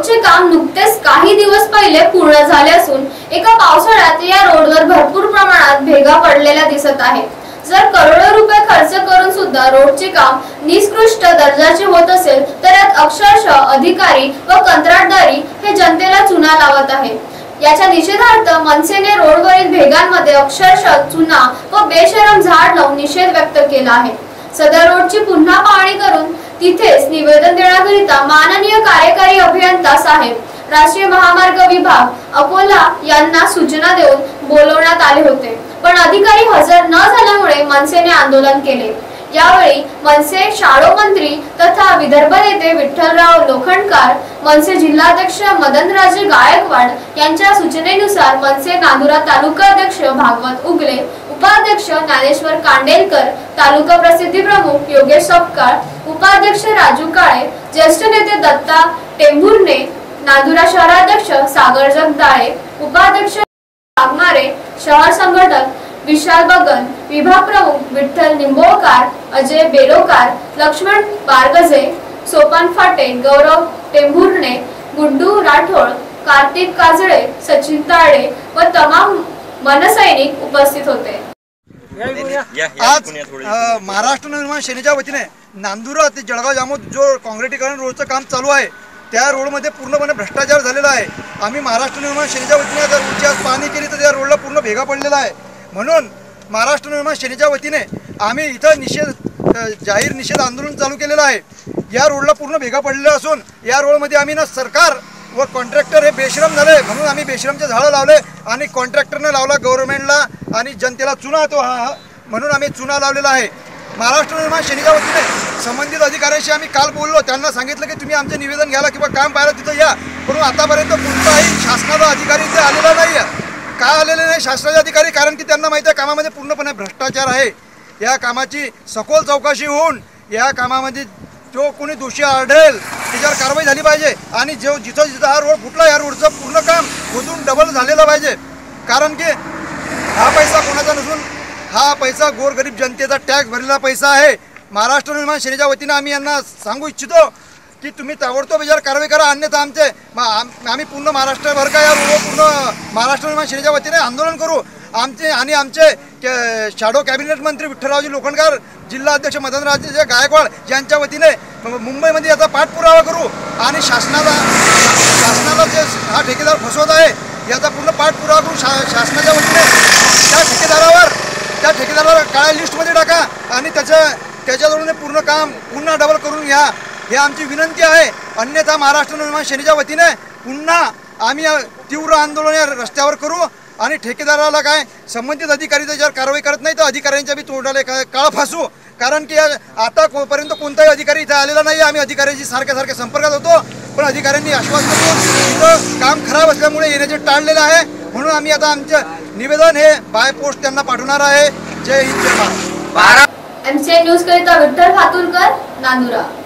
रोडचे काम नुकतेच काही दिवस पहिले पूर्ण झाले असून एका पावसाळ्यात या रोडवर भरपूर प्रमाणात भेगा पडलेल्या दिसत आहेत। जर करोडो रुपये खर्च करून सुद्धा रोडचे काम निकृष्ट दर्जाचे होत असेल तर यात अक्षरशः अधिकारी व कंत्राटदारी हे जनतेला चुना लावत आहेत। याच्या निषेधार्थ मनसेने रोडवरील भेगांमध्ये अक्षरशः चुना व बेशरम झाड लावून निषेध व्यक्त केला आहे। सदर रोडची पुन्हा पाहणी करून तिथेच निवेदन देण्याकरिता माननीय कार्यकारी अभियंता साहेब, राष्ट्रीय महामार्ग विभाग अकोला यांना सूचना देऊन बोलवण्यात आले होते, पण अधिकारी हजर न झाल्यामुळे मनसेने आंदोलन केले। यावेळी मनसे शाळो मंत्री तथा विदर्भ नेते विठ्ठलराव लोखंडकर, मनसे जिल्हाध्यक्ष मदनराजे गायकवाड यांच्या सूचनेनुसार मनसे नांदुरा तालुका अध्यक्ष भागवत उगले, उपाध्यक्ष ज्ञानेश्वर कांडेलकर, तालुका प्रसिद्धी प्रमुख योगेश सपकाळ, उपाध्यक्ष राजू काळे, ज्येष्ठ नेते दत्ता टेंभुर्णे, नांदुरा शहराध्यक्ष सागर जगदाळे, उपाध्यक्ष वाघमारे, शहर संघटक विशाल बगन, विभाग प्रमुख विठ्ठल निंबोळकर, अजय बेलोकार, लक्ष्मण बारगजे, सोपान फाटे, गौरव टेंभुर्णे, गुड्डू राठोड, कार्तिक काजळे, सचिन ताळे व तमाम मनसैनिक उपस्थित होते। आज महाराष्ट्र निर्माण सेनेच्या वतीने नांदुरा ते जळगाव जामोद जो काँक्रिटीकरण रोडचं काम चालू आहे त्या रोडमध्ये पूर्णपणे भ्रष्टाचार झालेला आहे। आम्ही महाराष्ट्र निर्माण सेनेच्या वतीने जर रोडची आज पाहणी केली तर त्या रोडला पूर्ण भेगा पडलेला आहे। म्हणून महाराष्ट्र निर्माण सेनेच्या वतीने आम्ही इथं जाहीर निषेध आंदोलन चालू केलेलं आहे। या रोडला पूर्ण भेगा पडलेल्या असून या रोडमध्ये आम्ही ना सरकार व कॉन्ट्रॅक्टर हे बेशरम झाले, म्हणून आम्ही बेशरमचे झाडं लावले आणि कॉन्ट्रॅक्टरने लावला गव्हर्नमेंटला आणि जनतेला चुना तो म्हणून आम्ही चुना लावलेला आहे। महाराष्ट्र निर्माण सेनेच्या वतीने संबंधित अधिकाऱ्यांशी आम्ही काल बोललो, त्यांना सांगितलं की तुम्ही आमचे निवेदन घ्यायला किंवा काम पाहायला तिथं या, परंतु आतापर्यंत कोणताही शासनाचा अधिकारी इथे आलेला नाही आहे। का आलेले नाही शासनाचे अधिकारी? कारण की त्यांना माहिती आहे कामामध्ये पूर्णपणे भ्रष्टाचार आहे। या कामाची सखोल चौकशी होऊन या कामामध्ये जो कोणी दोषी आढळेल त्याच्यावर कारवाई झाली पाहिजे आणि जिथं हा रोड फुटला या रोडचं पूर्ण काम होऊन डबल झालेलं पाहिजे। कारण की हा पैसा कोणाचा नसून हा पैसा गोरगरीब जनतेचा टॅक्स भरलेला पैसा आहे। महाराष्ट्र निर्माण सेनेच्या वतीने आम्ही यांना सांगू इच्छितो की तुम्ही ताबडतोब याच्यावर कारवाई करा, अन्यथा आम्ही पूर्ण महाराष्ट्रभर का या रोडवर पूर्ण महाराष्ट्र निर्माण सेनेच्या वतीने आंदोलन करू। आमचे शॅडो कॅबिनेट मंत्री विठ्ठलरावजी लोखंडकर, जिल्हा अध्यक्ष मदनराजे गायकवाड यांच्या वतीने मुंबईमध्ये याचा पाठपुरावा करू आणि शासनाला जे हा ठेकेदार फसवत आहे याचा पूर्ण पाठपुरावा करू। शासनाच्या वतीने त्या ठेकेदाराला काळ्या लिस्टमध्ये टाका आणि त्याच्याजवळून पूर्ण काम पुन्हा डबल करून घ्या, ही आमची विनंती आहे। अन्यथा महाराष्ट्र निर्माण सेनेच्या वतीने पुन्हा आम्ही तीव्र आंदोलन या रस्त्यावर करू आणि ठेकेदाराला काय संबंधित अधिकारी त्याच्यावर कारवाई करत नाही तर अधिकाऱ्यांच्या बी तोंडाला काळा फासू। कारण की आतापर्यंत कोणताही अधिकारी इथं आलेला नाही। आम्ही अधिकाऱ्यांशी सारख्या संपर्कात होतो, पण अधिकाऱ्यांनी आश्वासन देऊन इथं काम खराब असल्यामुळे येण्याचे टाळलेलं आहे। म्हणून आम्ही आता आमचं निवेदन हे बाय पोस्ट त्यांना पाठवणार आहे। जय हिंद, जय भारत। एमसीएन न्यूज करिता विठ्ठल खातुरकर, नांदुरा।